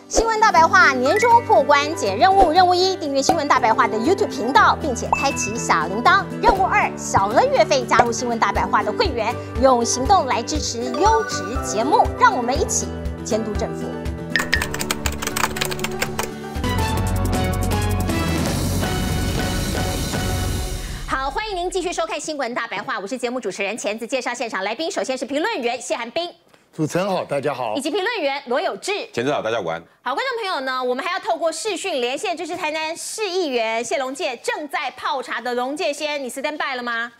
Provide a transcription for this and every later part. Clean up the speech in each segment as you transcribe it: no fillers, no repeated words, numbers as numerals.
新闻大白话年终破关解任务，任务1订阅新闻大白话的 YouTube 频道，并且开启小铃铛。任务2小额月费加入新闻大白话的会员，用行动来支持优质节目，让我们一起监督政府。好，欢迎您继续收看新闻大白话，我是节目主持人钳子。介绍现场来宾，首先是评论员谢寒冰。 主持人好，大家好， 以及评论员罗有志， 钳子好，大家午安。 好，观众朋友呢，我们还要透过视讯连线，就是台南市议员谢龙介正在泡茶的龙介先，你 stand by 了吗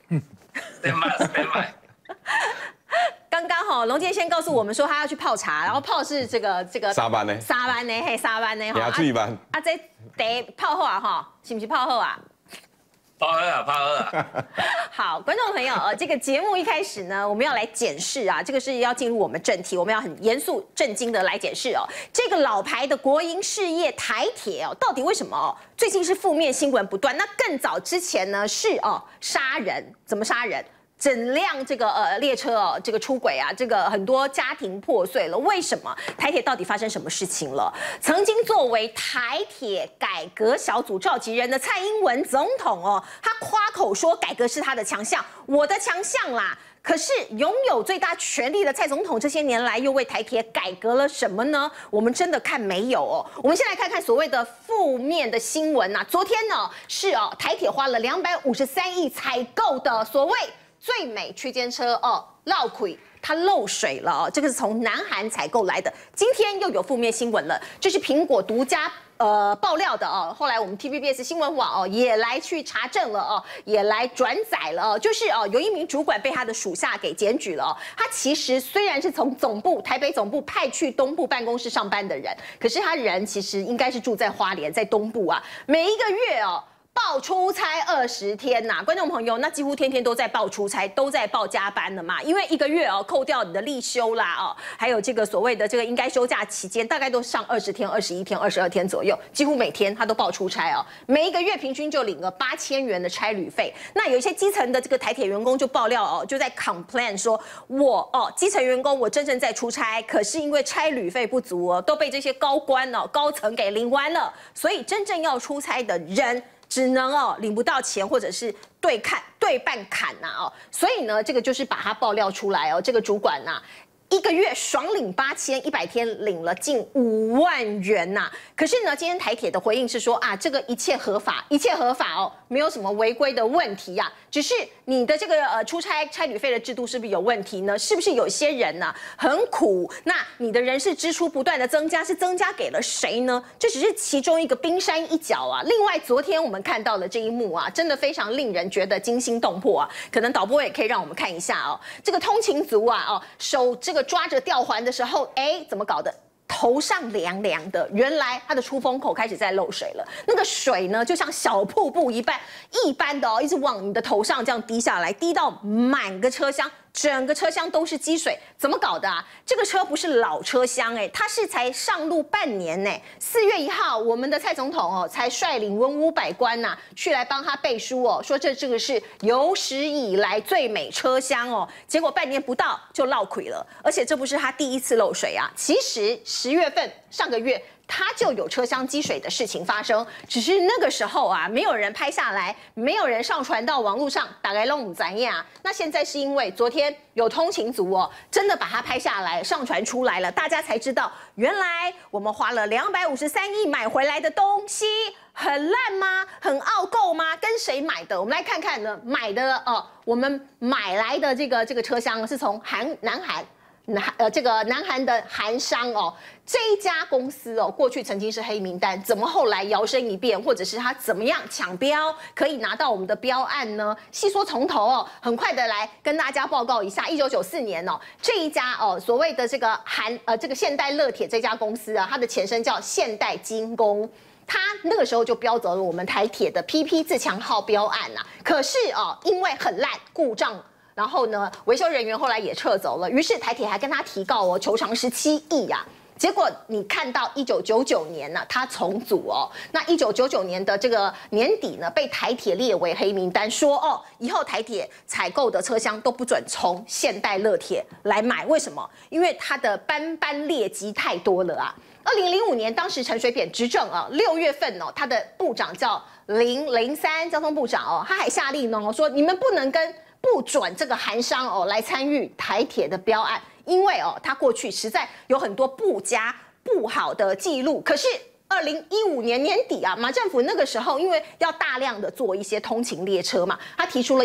？stand by。 刚刚哈，龙介先告诉我们说他要去泡茶，然后泡是这个沙班呢？ 沙班呢？嘿，沙班呢？ 哈，注意班。 啊，这得泡后啊哈，是不是泡后啊？ 泡喝啊，泡喝啊！ 好，观众朋友，这个节目一开始呢，我们要来检视啊，这个是要进入我们正题，我们要很严肃、震惊的来检视哦。这个老牌的国营事业台铁哦，到底为什么最近是负面新闻不断？那更早之前呢是杀人，怎么杀人？ 整辆这个列车哦，这个出轨啊，这个很多家庭破碎了。为什么台铁到底发生什么事情了？曾经作为台铁改革小组召集人的蔡英文总统哦，他夸口说改革是他的强项，我的强项啦。可是拥有最大权力的蔡总统这些年来又为台铁改革了什么呢？我们真的看没有哦。我们先来看看所谓的负面的新闻啊。昨天呢是台铁花了253亿采购的所谓 最美区间车落亏，它漏水了这个是从南韩采购来的。今天又有负面新闻了，这是苹果独家爆料的后来我们 TVBS 新闻网也来去查证了也来转载了就是有一名主管被他的属下给检举了他其实虽然是从台北总部派去东部办公室上班的人，可是他人其实应该是住在花莲，在东部啊，每一个月报出差20天呐，观众朋友，那几乎天天都在报出差，都在报加班的嘛。因为一个月扣掉你的例休啦还有这个所谓的这个应该休假期间，大概都上20天、21天、22天左右，几乎每天他都报出差每一个月平均就领了8000元的差旅费。那有一些基层的这个台铁员工就爆料就在 complain 说，我基层员工我真正在出差，可是因为差旅费不足都被这些高官高层给领完了，所以真正要出差的人 只能领不到钱，或者是对半砍呐所以呢，这个就是把它爆料出来这个主管呐， 一个月爽领8100天领了近5万元呐！可是呢，今天台铁的回应是说这个一切合法，没有什么违规的问题呀。只是你的这个出差旅费的制度是不是有问题呢？是不是有些人呢很苦？那你的人事支出不断的增加，是增加给了谁呢？这只是其中一个冰山一角啊。另外，昨天我们看到的这一幕真的非常令人觉得惊心动魄可能导播也可以让我们看一下这个通勤族手这个 抓着吊环的时候，怎么搞的？头上凉凉的，原来它的出风口开始在漏水了。那个水呢，就像小瀑布一般的一直往你的头上这样滴下来，滴到满个车厢。 整个车厢都是积水，怎么搞的这个车不是老车厢它是才上路半年4月1号，我们的蔡总统才率领文武百官去来帮他背书说这个是有史以来最美车厢结果半年不到就落亏了，而且这不是他第一次漏水其实10月份上个月 它就有车厢积水的事情发生，只是那个时候没有人拍下来，没有人上传到网络上，大概都不知道。那现在是因为昨天有通勤族真的把它拍下来，上传出来了，大家才知道，原来我们花了253亿买回来的东西很烂吗？很傲购吗？跟谁买的？我们来看看呢，买的我们买来的这个车厢是从南韩的韩商这一家公司过去曾经是黑名单，怎么后来摇身一变，或者是他怎么样抢标可以拿到我们的标案呢？细说从头很快的来跟大家报告一下，1994年这一家所谓的这个这个现代乐铁这家公司它的前身叫现代精工。 他那个时候就标走了我们台铁的 PP 自强号标案可是因为很烂故障，然后呢维修人员后来也撤走了，于是台铁还跟他提告求偿17亿结果你看到1999年他重组那1999年的这个年底呢，被台铁列为黑名单，说以后台铁采购的车厢都不准从现代乐铁来买，为什么？因为它的斑斑劣迹太多了 2005年当时陈水扁执政啊，6月份哦，他的部长叫林03交通部长哦，他还下令呢说你们不能不准这个韩商哦来参与台铁的标案，因为哦他过去实在有很多不好的记录，可是。2015年年底啊，马政府那个时候因为要大量的做一些通勤列车嘛，他提出了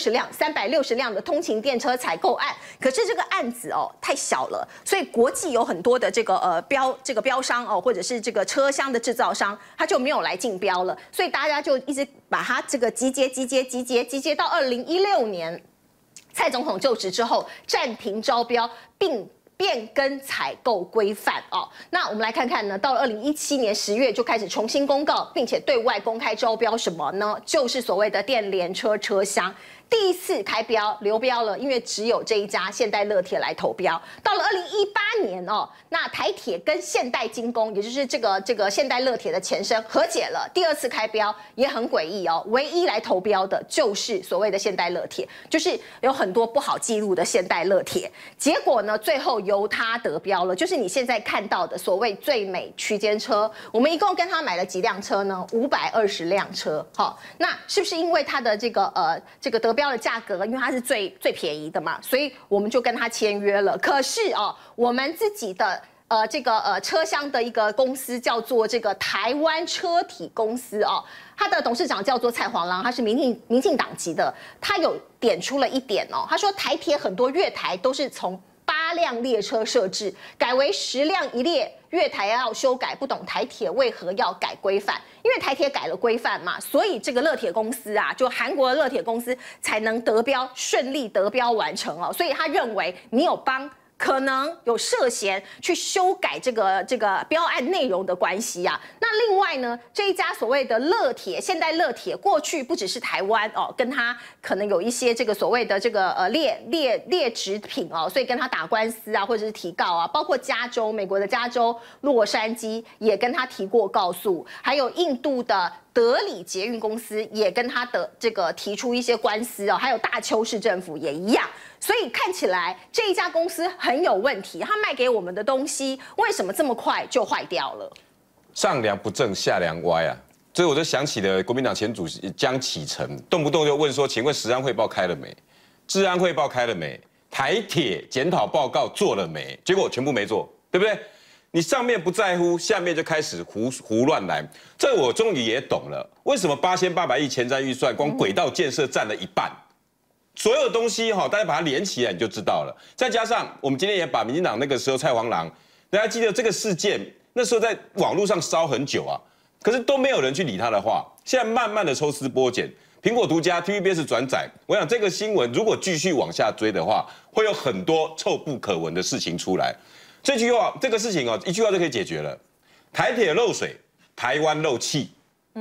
360辆的通勤电车采购案，可是这个案子哦太小了，所以国际有很多的这个标商哦，或者是这个车厢的制造商，他就没有来竞标了，所以大家就一直把它这个集结到2016年，蔡总统就职之后暂停招标，并变更采购规范哦，那我们来看看呢，到了2017年10月就开始重新公告，并且对外公开招标什么呢？就是所谓的电联车车厢。第一次开标流标了，因为只有这一家现代乐铁来投标。到了2018年哦，那台铁跟现代精工，也就是这个现代乐铁的前身和解了，第二次开标也很诡异哦，唯一来投标的就是所谓的现代乐铁，就是有很多不好记录的现代乐铁。结果呢，最后由他得标了，就是你现在看到的所谓最美区间车。我们一共跟他买了几辆车呢？520辆车。好，那是不是因为他的这个得标的价格，因为它是最便宜的嘛，所以我们就跟他签约了。可是哦，我们自己的车厢的一个公司叫做这个台湾车体公司哦，他的董事长叫做蔡黄郎，他是民进党籍的，他有点出了一点哦，他说台铁很多月台都是从8辆列车设置，改为10辆一列。月台要修改，不懂台铁为何要改规范？因为台铁改了规范嘛，所以这个乐铁公司啊，就韩国的乐铁公司才能得标，顺利得标完成哦。所以他认为你有可能有涉嫌去修改这个标案内容的关系啊。那另外呢，这一家所谓的乐铁现代乐铁，过去不只是台湾哦，跟他可能有一些这个所谓的劣质品哦，所以跟他打官司啊，或者是提告啊，包括美国的加州洛杉矶也跟他提过告诉，还有印度的德里捷运公司也跟他的提出一些官司哦，还有大邱市政府也一样。所以看起来这一家公司很有问题，他卖给我们的东西为什么这么快就坏掉了？ 上梁不正下梁歪啊！所以我就想起了国民党前主席江启臣，动不动就问说：“请问食安汇报开了没？治安汇报开了没？台铁检讨报告做了没？”结果全部没做，对不对？你上面不在乎，下面就开始胡乱来。这我终于也懂了，为什么8800亿前瞻预算光轨道建设占了一半。所有东西哈，大家把它连起来你就知道了。再加上我们今天也把民进党那个时候蔡黄郎，大家记得这个事件，那时候在网络上烧很久啊，可是都没有人去理他的话。现在慢慢的抽丝剥茧，苹果独家 TVBS 转载，我想这个新闻如果继续往下追的话，会有很多臭不可闻的事情出来。这个事情哦，一句话就可以解决了。台铁漏水，台湾漏气。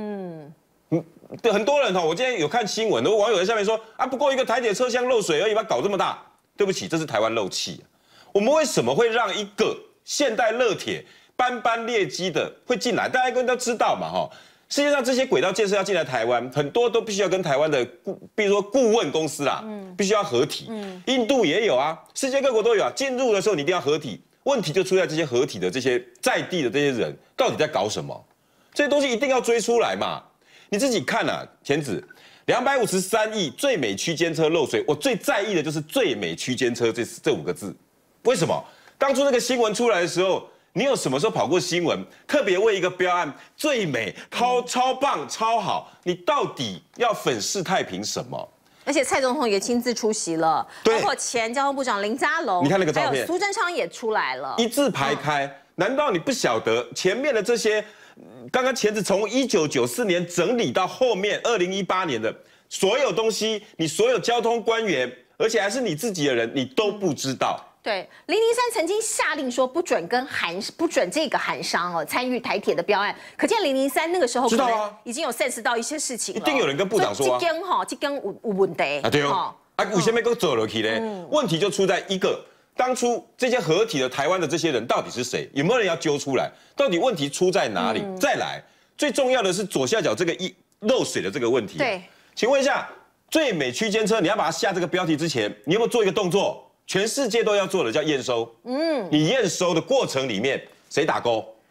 很多人我今天有看新闻，有网友在下面说啊，不过一个台铁车厢漏水而已，把它搞这么大。对不起，这是台湾漏气。我们为什么会让一个现代乐铁斑斑劣迹的会进来？大家都知道嘛，世界上这些轨道建设要进来台湾，很多都必须要跟台湾的比如说顾问公司啦，必须要合体。印度也有啊，世界各国都有啊。进入的时候你一定要合体，问题就出在这些合体的这些在地的这些人到底在搞什么？这些东西一定要追出来嘛。你自己看啊，田子，253亿最美区间车漏水，我最在意的就是最美区间车这5个字。为什么？当初那个新闻出来的时候，你有什么时候跑过新闻，特别为一个标案最美、超棒、超好，你到底要粉饰太平什么？ 而且蔡总统也亲自出席了，包括前交通部长林佳龙， 你看那个照片， 还有苏贞昌也出来了， 一字排开。难道你不晓得前面的这些？刚刚钳子从1994年整理到后面2018年的所有东西，你所有交通官员，而且还是你自己的人，你都不知道。 对，003曾经下令说不准这个韩商参与台铁的标案，可见003那个时候可能已经有 sense 到一些事情了。 一定有人跟部长说啊， 这根有问题啊，对哦，为什么给走了去呢？问题就出在一个。当初这些合体的台湾的这些人到底是谁？有没有人要揪出来？到底问题出在哪里？再来，最重要的是左下角这个漏水的这个问题。 对， 请问一下，最美区间车，你要把它下这个标题之前，你有没有做一个动作？全世界都要做的叫验收。你验收的过程里面谁打勾？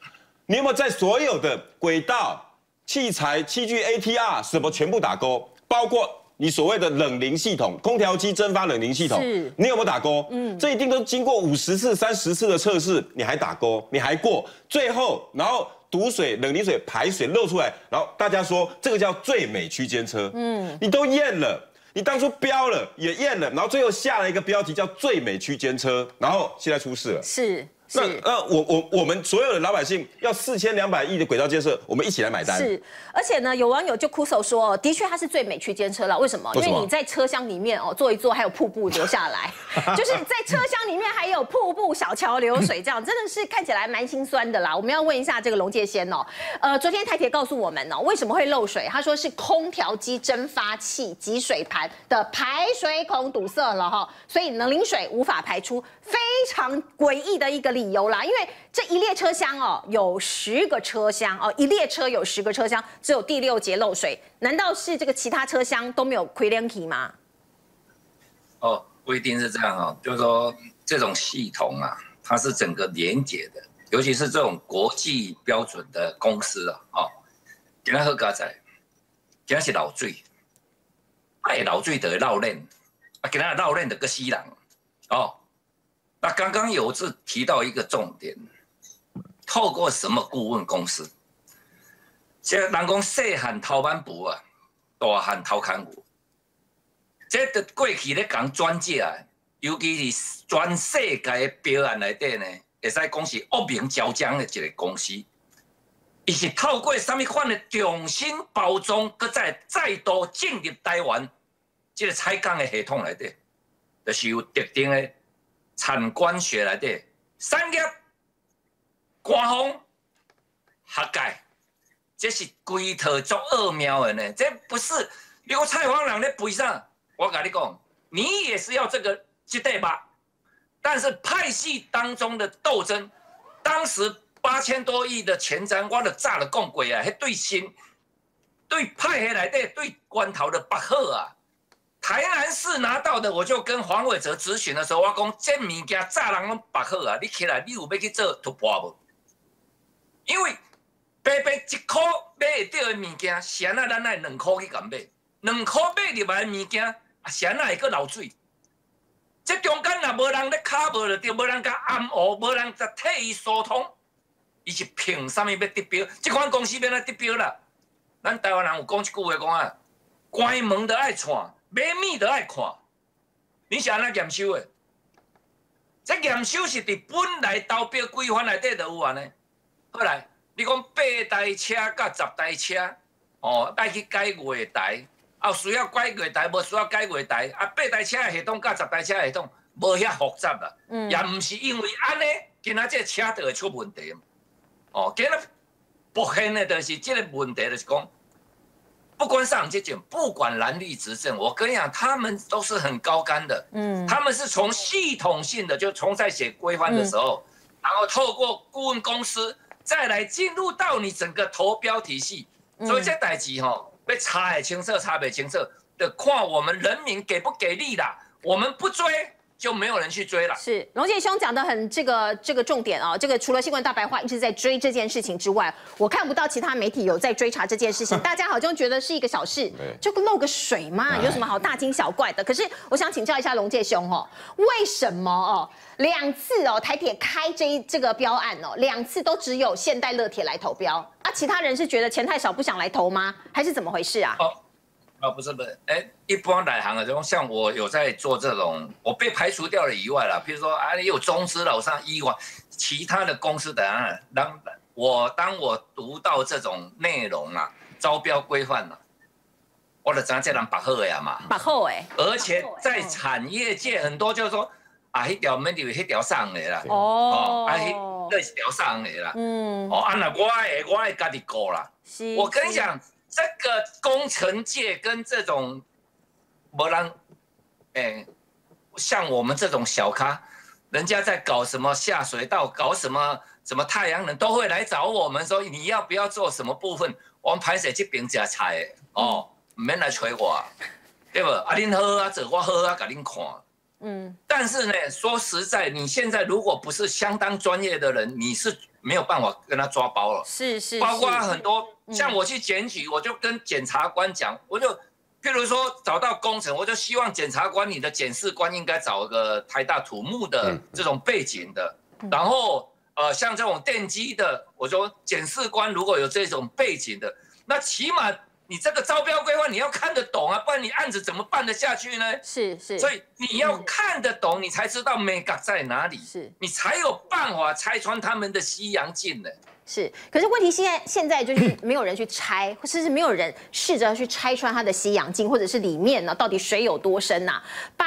你有没有在所有的轨道、器材、器具、ATR 什么全部打勾？包括你所谓的冷凝系统、空调机蒸发冷凝系统，你有没有打勾？这一定都经过50次、30次的测试，你还打勾，你还过，最后然后毒水、冷凝水、排水漏出来，然后大家说这个叫最美区间车，你都验了。你当初标了也验了，然后最后下了一个标题叫最美区间车，然后现在出事了。 是。 那我们所有的老百姓要4200亿的轨道建设，我们一起来买单。 是，而且呢，有网友就哭手说，的确它是最美区间车了。为什么？因为你在车厢里面坐一坐，还有瀑布流下来，就是在车厢里面还有瀑布、小桥流水，这样真的是看起来蛮心酸的啦。我们要问一下这个龙介先哦，昨天台铁告诉我们为什么会漏水？他说是空调机蒸发器集水盘的排水孔堵塞了哈，所以冷凝水无法排出，非常诡异的一个理由啦。因为这一列车厢有10个车厢一列车有10个车厢，只有第6节漏水，难道是这个其他车厢都没有亏连起吗？ 不一定是这样就是说这种系统它是整个连结的，尤其是这种国际标准的公司今天喝咖仔，今天是漏水，漏水就会漏链，今天漏链就个死人那刚刚有志提到一个重点，透过什么顾问公司？这人讲细汉偷板布大汉偷砍骨。这在过去咧讲专家，尤其是全世界的标案内底呢，会使讲是恶名昭彰的一个公司。伊是透过什么款的重新包装，搁再度进入台湾这个采购的系统内底，就是有特定的产官学内底，产业、官方、学界，这是规套足奥妙的呢。这不是你讲采访人咧背啥？我跟你讲，你也是要这对吧？但是派系当中的斗争，当时8000多亿的前瞻，我就早就讲过啊，迄对心对派系内底对关头的不好台南市拿到的，我就跟黄伟哲咨询的时候，我讲这物件早人拢不好你起来你有要去做突破无？因为白白1块买会到的物件，谁咱爱2块去甲买，2块买入来的物件，谁会阁漏水？这中间若无人咧卡无就对，无人甲暗黑，无人甲替伊疏通，伊是凭啥物要得标？这款公司要哪得标啦？咱台湾人有讲一句话讲关门就爱串。买米就爱看，你是安怎验收的？这验收是伫本来投标规范内底就有呢。好来，你讲8台车甲10台车，爱去改月台，需要改月台，无需要改月台，8台车的系统甲10台车的系统无遐复杂啦。也毋是因为安尼，今仔这车就会出问题。今仔不现的就是这个问题，就是讲。不管上这件，不管蓝绿执政，我跟你讲，他们都是很高竿的。他们是从系统性的，就从在写规范的时候，然后透过顾问公司，再来进入到你整个投标体系。所以这代志要查得清楚，查不清楚的看我们人民给不给力啦。我们不追，就没有人去追了。 是龙介兄讲的很这个重点这个除了新闻大白话一直在追这件事情之外，我看不到其他媒体有在追查这件事情。大家好像觉得是一个小事，就漏个水嘛，有什么好大惊小怪的？可是我想请教一下龙介兄为什么2次台铁开这个标案2次都只有现代乐铁来投标其他人是觉得钱太少不想来投吗？还是怎么回事啊？ 不是，一般来行的，像我有在做这种，我被排除掉了以外啦，譬如说你有中资楼上医馆，其他的公司的当我读到这种内容招标规范我就知道这人把好呀嘛， 把好而且在产业界很多就是说迄条没有迄条上的啦，那是条上的啦，那我会家己顾啦，我跟你讲。这个工程界跟这种没人，像我们这种小咖，人家在搞什么下水道，搞什么太阳能，都会来找我们说你要不要做什么部分？我们拍摄这边加菜的唔免来催我，对不？恁好做我好给恁看。但是呢，说实在，你现在如果不是相当专业的人，你是没有办法跟他抓包了。 是， 包括很多像我去检举，我就跟检察官讲，我就譬如说找到工程，我就希望检察官你的检视官应该找一个台大土木的这种背景的，然后像这种电机的，我说检视官如果有这种背景的，那起码你这个招标规划你要看得懂啊，不然你案子怎么办得下去呢？ 是， 所以你要看得懂，你才知道美感在哪里，你才有办法拆穿他们的西洋镜呢。 是，可是问题现在就是没有人去拆，或者是没有人试着去拆穿它的西洋镜，或者是里面呢到底水有多深呐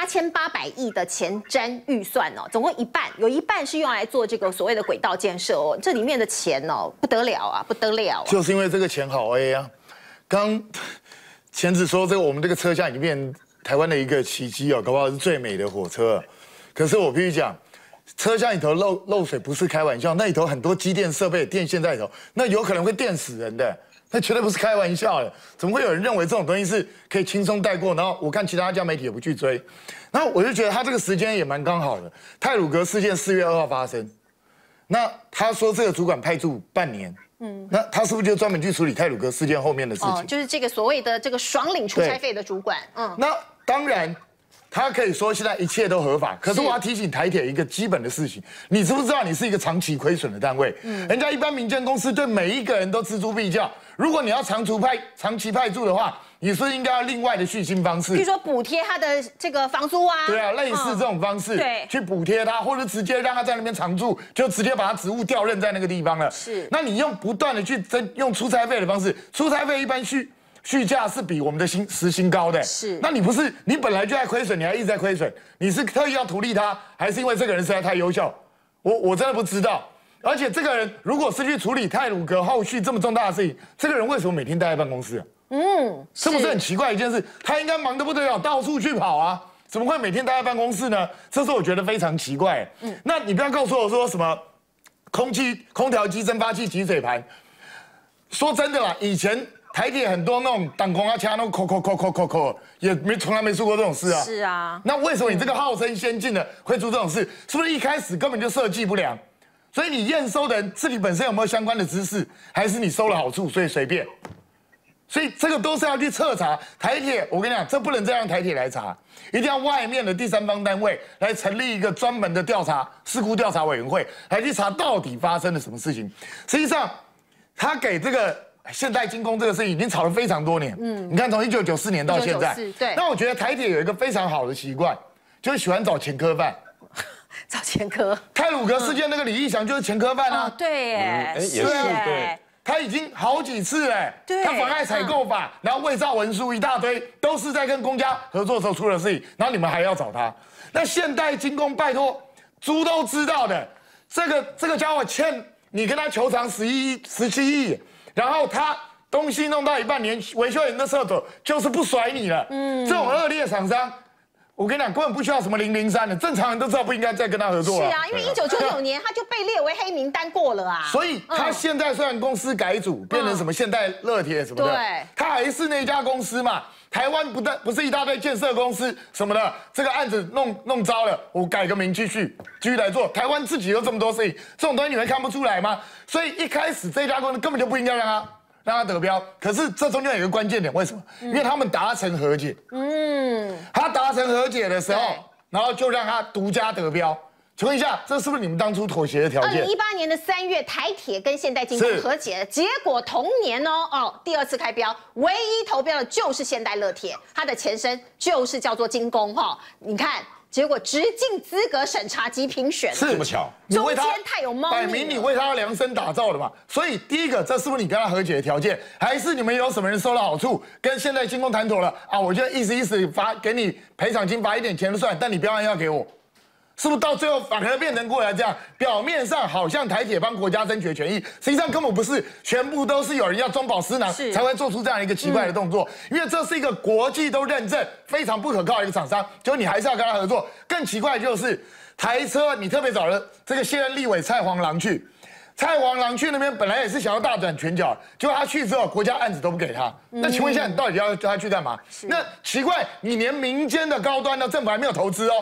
？8800亿的前瞻预算哦，总共有一半是用来做这个所谓的轨道建设哦，这里面的钱哦不得了啊，不得了啊！ 就是因为这个钱好 A 啊。刚前子说这个我们这个车厢已经变台湾的一个奇迹哦，搞不好是最美的火车。可是我必须讲。车厢里头漏水不是开玩笑，那里头很多机电设备、电线在里头，那有可能会电死人的，那绝对不是开玩笑的。怎么会有人认为这种东西是可以轻松带过？然后我看其他家媒体也不去追，然后我就觉得他这个时间也蛮刚好的。太鲁阁事件4月2号发生，那他说这个主管派驻半年，那他是不是就专门去处理太鲁阁事件后面的事情？ 就是这个所谓的这个爽领出差费的主管， 那当然。他可以说现在一切都合法，可是我要提醒台铁一个基本的事情，你知不知道你是一个长期亏损的单位？人家一般民间公司对每一个人都锱铢必较，如果你要长期派驻的话，你是应该要另外的续薪方式， 比如说补贴他的这个房租啊， 对啊，类似这种方式， 对， 去补贴他，或者直接让他在那边常住，就直接把他职务调任在那个地方了。 是， 那你用不断的去用出差费的方式，出差费一般续价是比我们的时薪高的， 是。 那你不是你本来就在亏损，你还一直在亏损，你是特意要图利他，还是因为这个人实在太优秀？我真的不知道。而且这个人如果是去处理太鲁阁后续这么重大的事情，这个人为什么每天待在办公室啊？是不是很奇怪一件事？他应该忙得不得了，到处去跑啊，怎么会每天待在办公室呢？这是我觉得非常奇怪。那你不要告诉我说什么空调机、蒸发器、集水盘。说真的啦，以前。台铁很多那种挡空啊、掐那种扣，也从来没出过这种事啊。 是啊。 那为什么你这个号称先进的会出这种事？是不是一开始根本就设计不良？所以你验收的人自己本身有没有相关的知识，还是你收了好处所以随便？所以这个都是要去彻查。台铁，我跟你讲，这不能再让台铁来查，一定要外面的第三方单位来成立一个专门的事故调查委员会，来去查到底发生了什么事情。实际上，他给这个。现代精工这个事情已经吵了非常多年，你看从1994年到现在， 对。 那我觉得台铁有一个非常好的习惯，就是喜欢找前科犯。 找前科。 太鲁阁事件那个李义祥就是前科犯啊。 对耶， 也是对。 他已经好几次对， 他妨碍采购法，然后伪造文书一大堆，都是在跟公家合作的时候出了事情，然后你们还要找他。那现代精工拜托，猪都知道的，这个家伙欠你跟他求偿17亿。然后他东西弄到一半，连维修员的厕所就是不甩你了。这种恶劣厂商，我跟你讲，根本不需要什么003的，正常人都知道不应该再跟他合作了。 是啊，因为1999年他就被列为黑名单过了啊。 所以他现在虽然公司改组，变成什么现代乐铁什么的， 对， 他还是那家公司嘛。台湾不是一大堆建设公司什么的，这个案子弄糟了，我改个名继续来做。台湾自己有这么多事情，这种东西你会看不出来吗？所以一开始这家公司根本就不应该让他得标。可是这中间有一个关键点，为什么？因为他们达成和解。他达成和解的时候，然后就让他独家得标。请问一下，这是不是你们当初妥协的条件 ？2018年的3月，台铁跟现代精工和解，结果同年第2次开标，唯一投标的就是现代乐铁，它的前身就是叫做精工你看，结果直进资格审查及评选， 是这么巧？ 中间太有猫腻了， 摆明你为他量身打造的嘛。所以第一个，这是不是你跟他和解的条件，还是你们有什么人收了好处，跟现代精工谈妥了啊？我就意思给你赔偿金，罚一点钱就算，但你标案要给我。是不是到最后反而变成过来这样？表面上好像台铁帮国家争取权益，实际上根本不是，全部都是有人要中饱私囊才会做出这样一个奇怪的动作。因为这是一个国际都认证非常不可靠的一个厂商，结果你还是要跟他合作。更奇怪的就是台车，你特别找了这个现任立委蔡黄郎去。蔡黄郎去那边本来也是想要大展拳脚，结果他去之后，国家案子都不给他。那请问一下，你到底要叫他去干嘛？那奇怪，你连民间的高端的政府还没有投资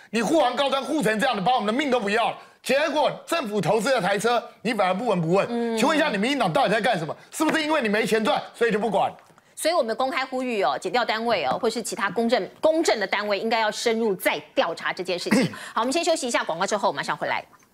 你护航高端护成这样的，把我们的命都不要了。结果政府投资的台车，你反而不闻不问。请问一下，你民进党到底在干什么？是不是因为你没钱赚，所以就不管？ 所以我们公开呼吁检调单位或是其他公正的单位，应该要深入再调查这件事情。好，我们先休息一下广告之后，马上回来。